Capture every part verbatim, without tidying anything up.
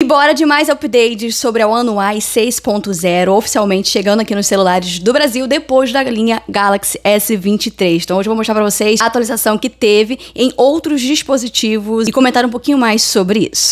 E bora de mais updates sobre a One U I seis ponto zero, oficialmente chegando aqui nos celulares do Brasil depois da linha Galaxy S vinte e três. Então hoje eu vou mostrar pra vocês a atualização que teve em outros dispositivos e comentar um pouquinho mais sobre isso.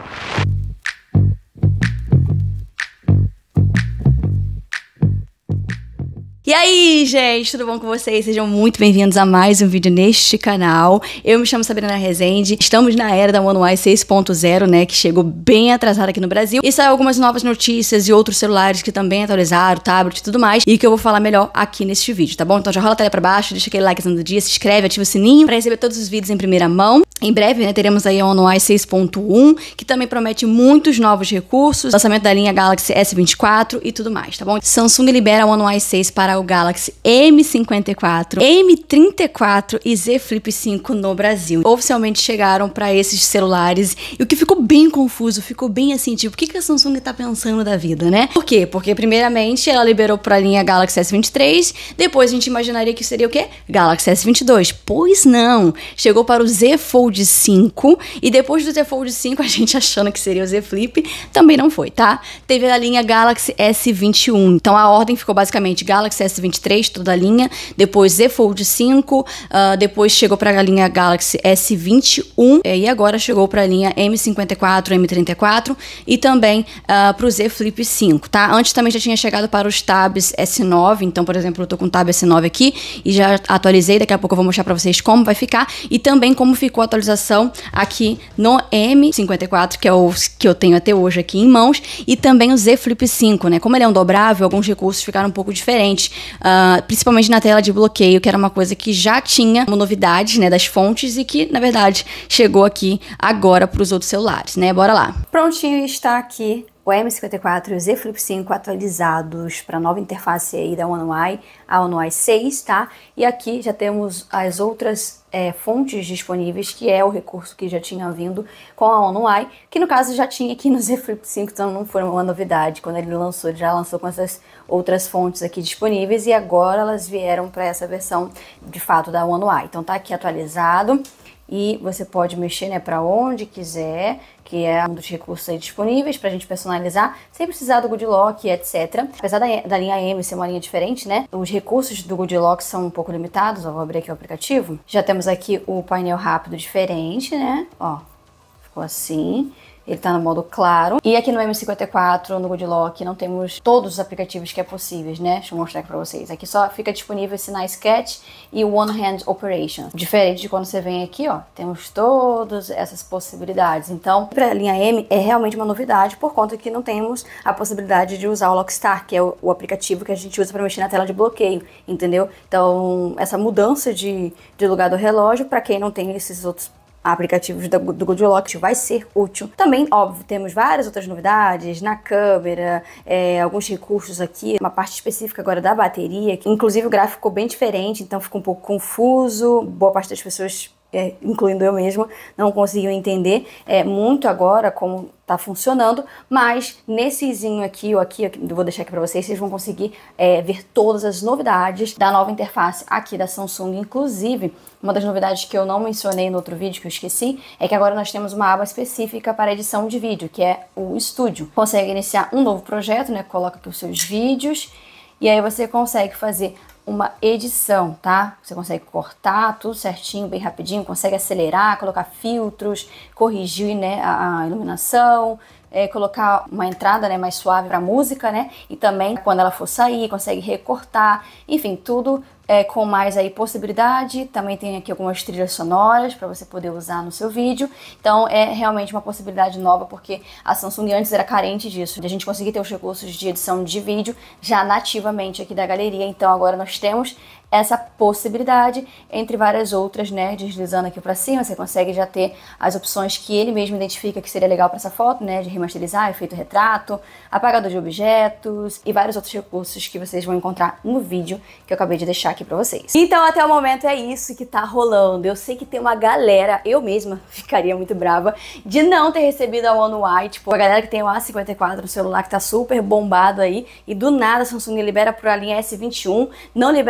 E aí, gente, tudo bom com vocês? Sejam muito bem-vindos a mais um vídeo neste canal. Eu me chamo Sabrina Rezende, estamos na era da One U I seis ponto zero, né, que chegou bem atrasada aqui no Brasil. E saiu algumas novas notícias e outros celulares que também atualizaram, tablet e tudo mais, e que eu vou falar melhor aqui neste vídeo, tá bom? Então já rola a tela pra baixo, deixa aquele likezão do dia, se inscreve, ativa o sininho pra receber todos os vídeos em primeira mão. Em breve, né, teremos aí a One U I seis ponto um, que também promete muitos novos recursos, lançamento da linha Galaxy S vinte e quatro e tudo mais, tá bom? Samsung libera a One U I seis para o Galaxy M cinquenta e quatro, M trinta e quatro e Z Flip cinco no Brasil. Oficialmente chegaram para esses celulares e o que ficou bem confuso, ficou bem assim, tipo, o que, que a Samsung tá pensando da vida, né? Por quê? Porque primeiramente ela liberou para a linha Galaxy S vinte e três, depois a gente imaginaria que seria o quê? Galaxy S vinte e dois. Pois não! Chegou para o Z Fold cinco e depois do Z Fold cinco a gente achando que seria o Z Flip, também não foi, tá? Teve a linha Galaxy S vinte e um. Então a ordem ficou basicamente Galaxy S vinte e três, toda a linha, depois Z Fold cinco, uh, depois chegou para a linha Galaxy S vinte e um e agora chegou para a linha M cinquenta e quatro, M trinta e quatro e também uh, para o Z Flip cinco, tá? Antes também já tinha chegado para os Tabs S nove, então, por exemplo, eu tô com o Tab S nove aqui e já atualizei, daqui a pouco eu vou mostrar para vocês como vai ficar e também como ficou a atualização aqui no M cinquenta e quatro, que é o que eu tenho até hoje aqui em mãos, e também o Z Flip cinco, né? Como ele é um dobrável, alguns recursos ficaram um pouco diferentes, uh, principalmente na tela de bloqueio, que era uma coisa que já tinha uma novidade, né, das fontes e que, na verdade, chegou aqui agora para os outros celulares, né? Bora lá. Prontinho está aqui o M cinquenta e quatro e o Z Flip cinco atualizados para a nova interface aí da One U I, a One U I seis, tá? E aqui já temos as outras é, fontes disponíveis, que é o recurso que já tinha vindo com a One U I, que no caso já tinha aqui no Z Flip cinco, então não foi uma novidade. Quando ele lançou, ele já lançou com essas outras fontes aqui disponíveis e agora elas vieram para essa versão de fato da One U I. Então tá aqui atualizado. E você pode mexer, né, para onde quiser, que é um dos recursos aí disponíveis para a gente personalizar, sem precisar do Good Lock, etcétera. Apesar da, da linha M ser uma linha diferente, né, os recursos do Good Lock são um pouco limitados. Ó, vou abrir aqui o aplicativo. Já temos aqui o painel rápido diferente, né, ó, ficou assim. Ele tá no modo claro. E aqui no M cinquenta e quatro, no Good Lock, não temos todos os aplicativos que é possíveis, né? Deixa eu mostrar aqui pra vocês. Aqui só fica disponível esse Nice Catch e o One Hand Operation. Diferente de quando você vem aqui, ó, temos todas essas possibilidades. Então, pra linha M é realmente uma novidade, por conta que não temos a possibilidade de usar o Lockstar, que é o, o aplicativo que a gente usa pra mexer na tela de bloqueio, entendeu? Então, essa mudança de, de lugar do relógio, pra quem não tem esses outros aplicativos do, do Good Lock, vai ser útil. Também, óbvio, temos várias outras novidades na câmera, é, alguns recursos aqui, uma parte específica agora da bateria, que inclusive o gráfico ficou bem diferente, então ficou um pouco confuso, boa parte das pessoas, é, incluindo eu mesma, não conseguiam entender é, muito agora como tá funcionando, mas nessezinho aqui, ou aqui, eu vou deixar aqui pra vocês, vocês vão conseguir é, ver todas as novidades da nova interface aqui da Samsung. Inclusive, uma das novidades que eu não mencionei no outro vídeo, que eu esqueci, é que agora nós temos uma aba específica para edição de vídeo, que é o Studio. Consegue iniciar um novo projeto, né, coloca aqui os seus vídeos, e aí você consegue fazer uma edição, tá? Você consegue cortar tudo certinho, bem rapidinho, consegue acelerar, colocar filtros, corrigir, né, a, a iluminação, é, colocar uma entrada, né, mais suave para música, né? E também quando ela for sair, consegue recortar, enfim, tudo é, com mais aí possibilidade. Também tem aqui algumas trilhas sonoras para você poder usar no seu vídeo. Então é realmente uma possibilidade nova, porque a Samsung antes era carente disso, de a gente conseguir ter os recursos de edição de vídeo já nativamente aqui da galeria. Então agora nós temos essa possibilidade, entre várias outras, né? Deslizando aqui para cima, você consegue já ter as opções que ele mesmo identifica que seria legal para essa foto, né? De remasterizar, efeito retrato, apagador de objetos e vários outros recursos que vocês vão encontrar no vídeo que eu acabei de deixar aqui para vocês. Então, até o momento é isso que tá rolando. Eu sei que tem uma galera, eu mesma ficaria muito brava de não ter recebido a One U I, tipo, a galera que tem o A cinquenta e quatro no celular que tá super bombado aí, e do nada a Samsung libera para a linha S vinte e um, não libera para a linha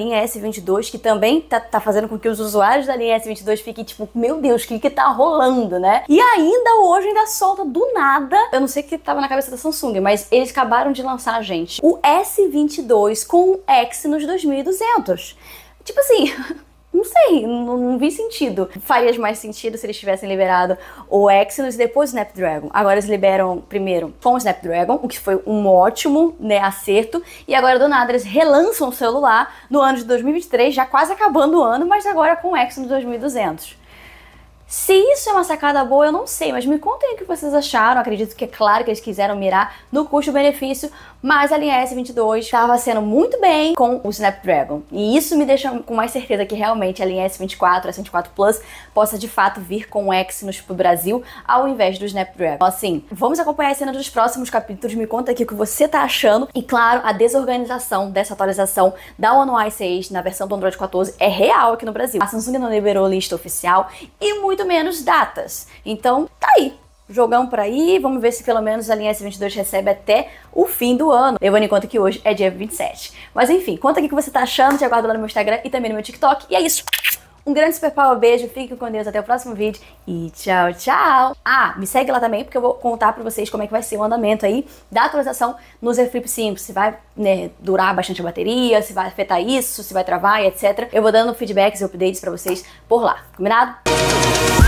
linha S vinte e dois, que também tá, tá fazendo com que os usuários da linha S vinte e dois fiquem tipo, meu Deus, o que que tá rolando, né? E ainda hoje, ainda solta do nada, eu não sei o que tava na cabeça da Samsung, mas eles acabaram de lançar, gente, o S vinte e dois com o Exynos dois mil e duzentos. Tipo assim... Não sei, não, não vi sentido. Faria mais sentido se eles tivessem liberado o Exynos e depois o Snapdragon. Agora eles liberam primeiro com o Snapdragon, o que foi um ótimo, né, acerto. E agora do nada eles relançam o celular no ano de dois mil e vinte e três, já quase acabando o ano, mas agora com o Exynos dois mil e duzentos. Se isso é uma sacada boa, eu não sei, mas me contem o que vocês acharam. Acredito que é claro que eles quiseram mirar no custo-benefício, mas a linha S vinte e dois estava sendo muito bem com o Snapdragon. E isso me deixa com mais certeza que realmente a linha S vinte e quatro, S vinte e quatro Plus, possa de fato vir com o Exynos pro Brasil, ao invés do Snapdragon. Então, assim, vamos acompanhar a cena dos próximos capítulos, me conta aqui o que você tá achando. E claro, a desorganização dessa atualização da One U I seis na versão do Android quatorze é real aqui no Brasil. A Samsung não liberou lista oficial e muito menos datas. Então, tá aí. Jogão por aí, vamos ver se pelo menos a linha S vinte e dois recebe até o fim do ano. Levando em conta que hoje é dia vinte e sete. Mas enfim, conta aqui o que você tá achando, te aguardo lá no meu Instagram e também no meu TikTok. E é isso. Um grande super power beijo, fique com Deus, até o próximo vídeo e tchau, tchau! Ah, me segue lá também porque eu vou contar pra vocês como é que vai ser o andamento aí da atualização no Z Flip cinco, se vai, né, durar bastante a bateria, se vai afetar isso, se vai travar e etcétera. Eu vou dando feedbacks e updates pra vocês por lá, combinado?